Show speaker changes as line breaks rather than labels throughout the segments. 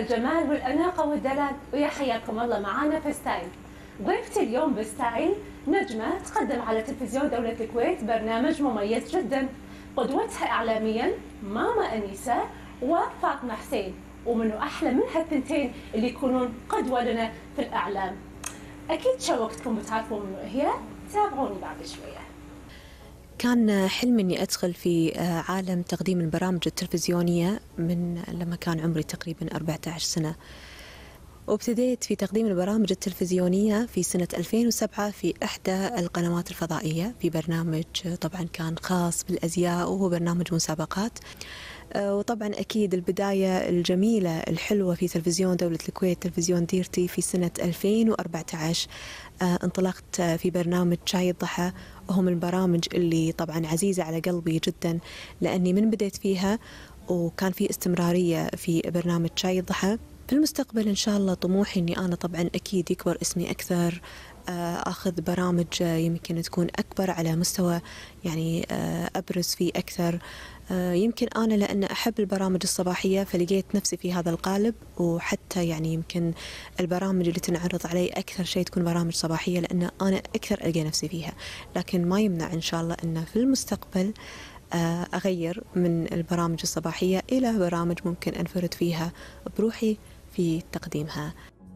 الجمال والأناقة والدلال، ويا حياكم الله معانا في ستايل. ضيفتي اليوم بستايل نجمة تقدم على تلفزيون دولة الكويت برنامج مميز جدا، قدوتها إعلاميا ماما أنيسة وفاطمة حسين، ومنو أحلى من هالثنتين اللي يكونون قدوة لنا في الإعلام. أكيد شوقتكم بتعرفون منو هي، تابعوني بعد شوية.
كان حلمي أني أدخل في عالم تقديم البرامج التلفزيونية من لما كان عمري تقريبا 14 سنة، وابتديت في تقديم البرامج التلفزيونية في سنة 2007 في إحدى القنوات الفضائية في برنامج طبعا كان خاص بالأزياء وهو برنامج مسابقات. وطبعا أكيد البداية الجميلة الحلوة في تلفزيون دولة الكويت تلفزيون ديرتي في سنة 2014 انطلقت في برنامج شاي الضحى، وهو من البرامج اللي طبعا عزيزة على قلبي جدا لأني من بديت فيها وكان في استمرارية في برنامج شاي الضحى. في المستقبل إن شاء الله طموحي أني أنا طبعا أكيد يكبر اسمي أكثر، أخذ برامج يمكن تكون أكبر على مستوى يعني أبرز فيه أكثر. يمكن أنا لأن أحب البرامج الصباحية فلقيت نفسي في هذا القالب، وحتى يعني يمكن البرامج اللي تنعرض علي أكثر شيء تكون برامج صباحية لأن أنا أكثر ألقى نفسي فيها، لكن ما يمنع إن شاء الله أن في المستقبل أغير من البرامج الصباحية إلى برامج ممكن أنفرد فيها بروحي في تقديمها.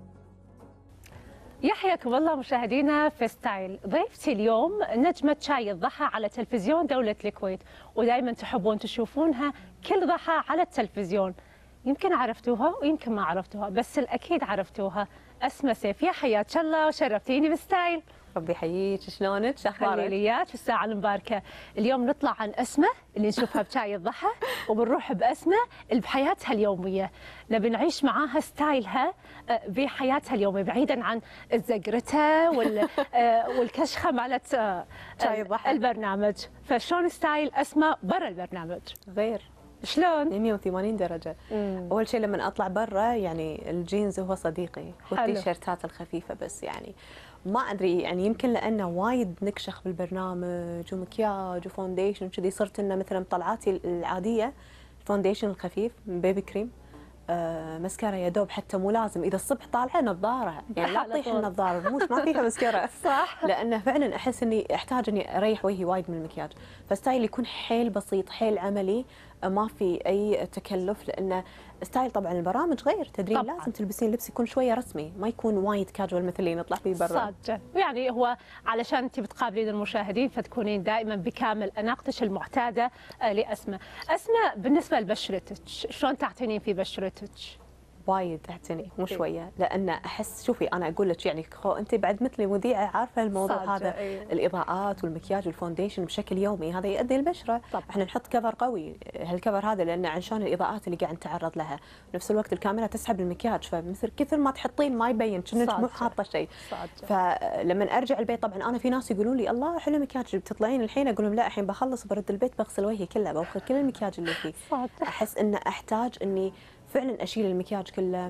يحياكم الله مشاهدينا في ستايل. ضيفتي اليوم نجمة شاي الضحى على تلفزيون دولة الكويت، ودائما تحبون تشوفونها كل ضحى على التلفزيون. يمكن عرفتوها ويمكن ما عرفتوها، بس الأكيد عرفتوها. أسماء سيف، يا حياك الله وشرفتيني بستايل.
ربي يحييك، شلونك؟ شو اخبارك؟
خلي لي اياك في الساعة المباركة. اليوم نطلع عن أسماء اللي نشوفها بشاي الضحى، وبنروح بأسماء اللي بحياتها اليومية، نبي نعيش معاها ستايلها بحياتها اليومية بعيدا عن زقرتها والكشخة مالت
شاي الضحى
البرنامج. فشلون ستايل أسماء برا البرنامج؟
غير
شلون؟
180 درجة. أول شيء لما أطلع برا يعني الجينز هو صديقي والتيشيرتات الخفيفة، بس يعني ما أدري يعني يمكن لأنه وايد نكشخ بالبرنامج ومكياج وفونديشن وكذي، صرت إنه مثلا طلعاتي العادية الفونديشن الخفيف من بيبي كريم، مسكرة يا دوب، حتى مو لازم إذا الصبح طالعة نظارة، يعني لا تطيح النظارة الرموش ما فيها مسكرة
صح،
لأنه فعلا أحس إني أحتاج إني أريح وجهي وايد من المكياج. فستايل يكون حيل بسيط حيل عملي، ما في أي تكلف، لأنه ستايل طبعا البرامج غير تدرين طبعاً. لازم تلبسين لبس يكون شوية رسمي، ما يكون وايد كاجوال مثل اللي نطلع فيه برا.
صادقة، يعني هو علشان انت بتقابلين المشاهدين فتكونين دائما بكامل اناقتك المعتادة لأسماء. أسماء بالنسبة لبشرتك شلون تعتنين في بشرتك؟
وايد اعتني مو شويه، لان احس شوفي انا اقول لك يعني انت بعد مثلي مذيعه عارفه الموضوع هذا. الاضاءات والمكياج والفونديشن بشكل يومي هذا يؤذي البشره. احنا نحط كفر قوي، هالكفر هذا لان عشان الاضاءات اللي قاعد نتعرض لها، بنفس الوقت الكاميرا تسحب المكياج، فمثل كثر ما تحطين ما يبين كأنك مو حاطه شيء. فلما ارجع البيت طبعا انا في ناس يقولون لي الله حلو مكياج بتطلعين الحين، اقول لهم لا الحين بخلص برد البيت بغسل وجهي كله باخذ كل المكياج اللي فيه. احس ان احتاج اني فعلا اشيل المكياج كله،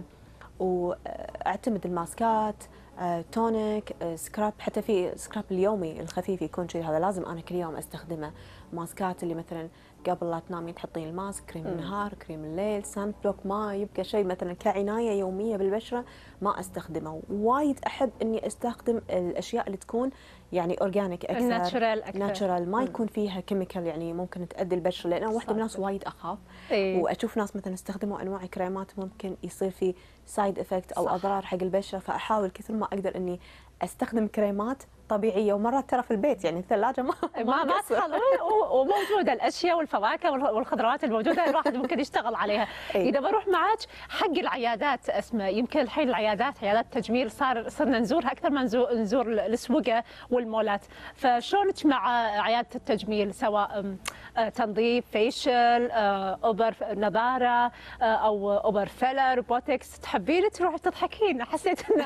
واعتمد الماسكات، تونيك، سكراب، حتى في سكراب اليومي الخفيف يكون شيء هذا لازم انا كل يوم استخدمه. ماسكات اللي مثلا قبل لا تنامين تحطين الماسك، كريم النهار، كريم الليل، سان بلوك، ما يبقى شيء مثلا كعنايه يوميه بالبشره ما استخدمه. وايد احب اني استخدم الاشياء اللي تكون يعني اورجانيك اكثر، ناتشرال، ما يكون فيها كيميكال يعني ممكن تاذي البشره، لان انا واحده من الناس وايد اخاف واشوف ناس مثلا استخدموا انواع كريمات ممكن يصير في سايد افكت او اضرار حق البشره، فاحاول كثر ما اقدر اني استخدم كريمات طبيعيه، ومرات ترى في البيت يعني الثلاجه
ما تخلص وموجوده الاشياء والفواكه والخضروات الموجوده الواحد ممكن يشتغل عليها. اذا بروح معك حق العيادات اسماء، يمكن الحين العيادات عيادات التجميل صرنا نزورها اكثر ما نزور الاسواق والمولات، فشلونك مع عياده التجميل سواء تنظيف، فيشل، اوبر نظاره او اوبر فيلر، بوتكس، تحبين تروحي تضحكين؟ حسيت ان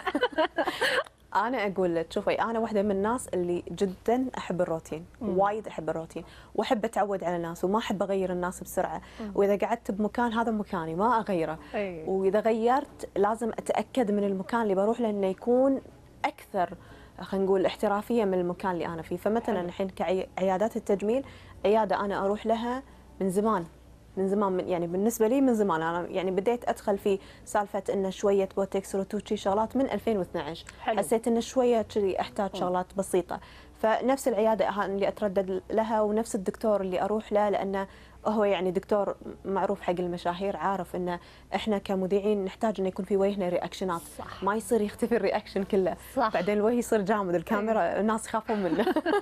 انا اقول لك شوفي انا واحده من الناس اللي جدا احب الروتين، وايد احب الروتين، واحب اتعود على الناس وما احب اغير الناس بسرعه، واذا قعدت بمكان هذا مكاني ما اغيره، واذا غيرت لازم اتاكد من المكان اللي بروح له انه يكون اكثر خلينا نقول احترافيه من المكان اللي انا فيه. فمثلا الحين كعيادات التجميل، عياده انا اروح لها من زمان من زمان، يعني بالنسبه لي من زمان انا يعني بديت ادخل في سالفه انه شويه بوتكس روتوشي شغلات من 2012.
حلو.
حسيت انه شويه كذي احتاج شغلات بسيطه، فنفس العياده اللي اتردد لها ونفس الدكتور اللي اروح له، لانه هو يعني دكتور معروف حق المشاهير، عارف ان احنا كمذيعين نحتاج انه يكون في وجهنا رياكشنات،
صح.
ما يصير يختفي الرياكشن كله،
صح.
بعدين الوجه يصير جامد، الكاميرا الناس يخافون منه.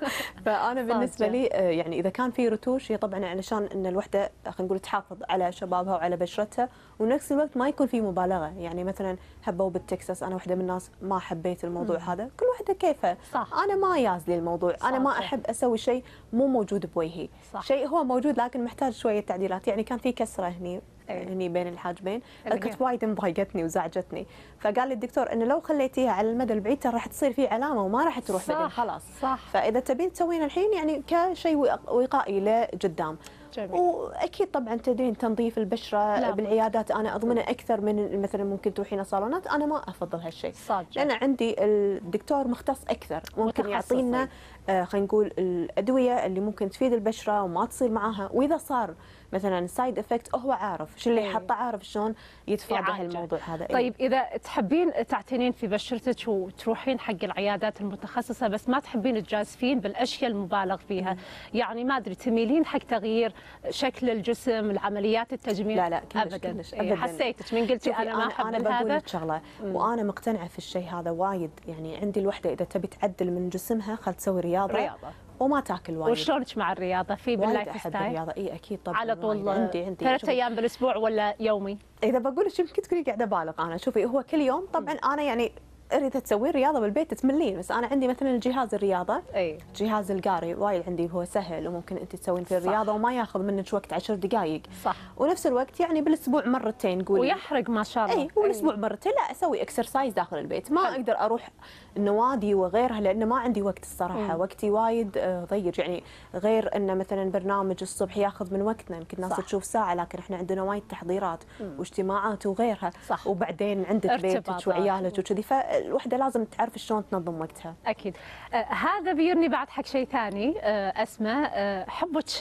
فانا بالنسبه لي يعني اذا كان في رتوش هي طبعا علشان ان الوحده خلينا نقول تحافظ على شبابها وعلى بشرتها، ونفس الوقت ما يكون في مبالغه. يعني مثلا هبوا بالتكساس، انا واحده من الناس ما حبيت الموضوع هذا، كل واحده كيفها.
صح.
انا ما ياز لي الموضوع، انا ما
صح.
احب اسوي شيء مو موجود بوجهي،
صح.
شيء هو موجود لكن محتاج شويه تعديلات. يعني كان في كسره هني
أيه.
هني بين الحاجبين،
اللي هي؟
كنت وايد مضايقتني وزعجتني، فقال لي الدكتور انه لو خليتيها على المدى البعيد ترى راح تصير في علامه وما راح تروح بعدين خلاص.
صح.
فاذا تبين تسوينها الحين يعني كشيء وقائي لقدام.
جميل.
واكيد طبعا تدرين تنظيف البشره
لا.
بالعيادات انا اضمنه اكثر من مثلا ممكن تروحين صالونات، انا ما افضل هالشيء، لان عندي الدكتور مختص اكثر، ممكن يعطينا خلينا نقول الادويه اللي ممكن تفيد البشره وما تصير معاها، واذا صار مثلا سايد افكت هو عارف شو اللي يحطه، عارف شلون يتفادى هالموضوع هذا.
طيب اذا تحبين تعتنين في بشرتك وتروحين حق العيادات المتخصصه بس ما تحبين تجازفين بالاشياء المبالغ فيها، يعني ما ادري تميلين حق تغيير شكل الجسم، العمليات التجميل؟
لا
ابدا.
كلش
أبداً. حسيتك من قلتي انا ما احب
انا بقول
هذا.
لك شغله وانا مقتنعه في الشيء هذا وايد. يعني عندي الوحده اذا تبي تعدل من جسمها خل تسوي رياضه وما تاكل وايد.
وشلونك مع الرياضه في باللايف ستايل؟
الرياضه اي اكيد طبعا
على طول
عندي
3 ايام بالاسبوع ولا يومي؟
اذا بقول لك يمكن تكوني قاعده بالغ. انا شوفي هو كل يوم طبعا انا يعني اريد تسوين رياضه بالبيت تملين، بس انا عندي مثلا الجهاز الرياضه جهاز القاري وايد عندي هو سهل وممكن انت تسوين فيه الرياضه وما ياخذ منك وقت 10 دقائق.
صح.
ونفس الوقت يعني بالاسبوع مرتين قولي
ويحرق ما شاء الله.
والاسبوع مرتين لا اسوي اكسرسايز داخل البيت. ما اقدر اروح النوادي وغيرها لانه ما عندي وقت الصراحه. وقتي وايد ضيق. يعني غير انه مثلا برنامج الصبح ياخذ من وقتنا، يمكن الناس تشوف ساعه لكن احنا عندنا وايد تحضيرات واجتماعات وغيرها.
صح.
وبعدين عندك بيتك وعيالك وكذي، فالوحده لازم تعرف شلون تنظم وقتها.
اكيد. هذا بيرني بعد حق شيء ثاني. اسماء، حبك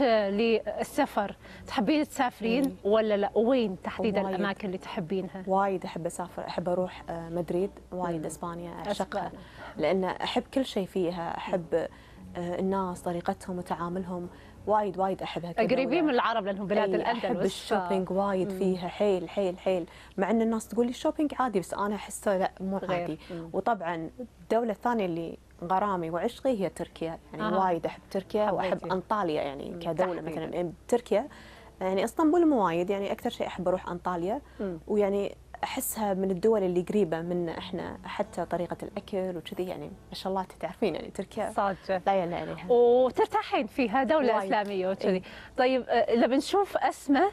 للسفر، تحبين تسافرين ولا لا؟ وين تحديدا الاماكن اللي تحبينها؟
وايد احب اسافر، احب اروح مدريد وايد، اسبانيا اعشقها لان احب كل شيء فيها، احب الناس طريقتهم وتعاملهم وايد احبها.
قريبين من العرب لانهم بلاد الاندلس.
احب الشوبينج وايد فيها حيل حيل حيل، مع ان الناس تقول لي الشوبينج عادي بس انا احسه لا مو عادي. وطبعا الدوله الثانيه اللي غرامي وعشقي هي تركيا، يعني وايد احب تركيا واحب انطاليا يعني كدوله مثلا. تركيا يعني اسطنبول مو وايد، يعني اكثر شيء احب اروح انطاليا. ويعني احسها من الدول اللي قريبه منا احنا، حتى طريقه الاكل وكذي يعني ما شاء الله تعرفين يعني تركيا
صادقه
لا يعلى عليها
وترتاحين فيها، دوله اسلاميه وكذي. طيب لما نشوف اسماء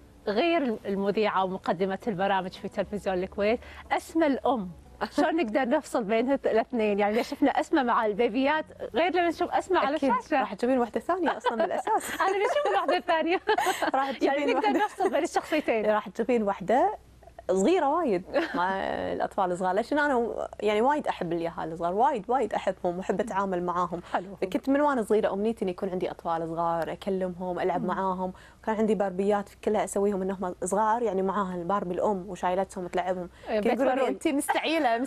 غير المذيعه ومقدمه البرامج في تلفزيون الكويت، اسماء الام، شلون نقدر نفصل بين الاثنين؟ يعني شفنا اسماء مع البيبيات غير لما نشوف اسماء على الشاشه.
راح تشوفين واحده ثانيه اصلا بالاساس.
انا بشوف الواحده الثانيه.
راح تشوفين
يعني نقدر نفصل بين الشخصيتين.
راح تشوفين واحده صغيره وايد مع الاطفال الصغار، ليش انا يعني وايد احب اليهال الصغار، وايد احبهم واحب اتعامل معاهم.
حلو.
كنت من وانا صغيره امنيتي ان يكون عندي اطفال صغار اكلمهم العب معاهم، وكان عندي باربيات كلها اسويهم انهم صغار يعني معاها الباربي الام وشايلتهم وتلعبهم. كنت يقولوا لي انت مستعيله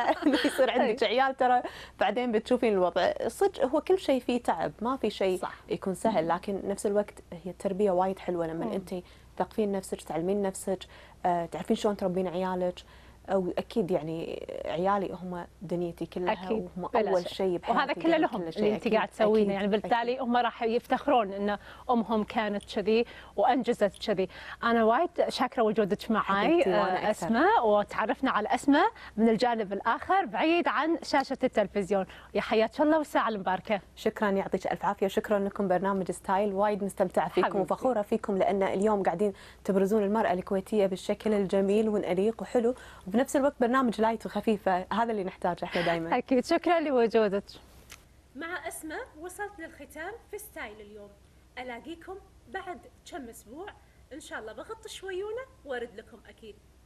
يصير عندك عيال ترى بعدين بتشوفين الوضع. صدق هو كل شيء فيه تعب، ما في شيء يكون سهل، لكن نفس الوقت هي التربيه وايد حلوه لما انت تثقفين نفسك، تعلمين نفسك، تعرفين شلون تربين عيالك. او اكيد يعني عيالي هم دنيتي كلها
أكيد.
وهم اول شيء بحياتي،
وهذا كله لهم اللي انت قاعد تسوينه، يعني بالتالي هم راح يفتخرون ان امهم كانت كذي وانجزت كذي. انا وايد شاكره وجودك معي اسماء، وتعرفنا على اسماء من الجانب الاخر بعيد عن شاشه التلفزيون. يا حياك الله والساعه المباركه.
شكرا يعطيك الف عافيه، وشكرا لكم برنامج ستايل، وايد مستمتعه فيكم حبيبتي. وفخوره فيكم لان اليوم قاعدين تبرزون المراه الكويتيه بالشكل الجميل والانيق وحلو، وبنفس الوقت برنامج لايت وخفيفه، هذا اللي نحتاجه احنا دائما.
اكيد. شكرا لوجودك.
مع اسماء وصلت للختام في ستايل اليوم. الاقيكم بعد كم اسبوع ان شاء الله، بغط شويونه وارد لكم اكيد.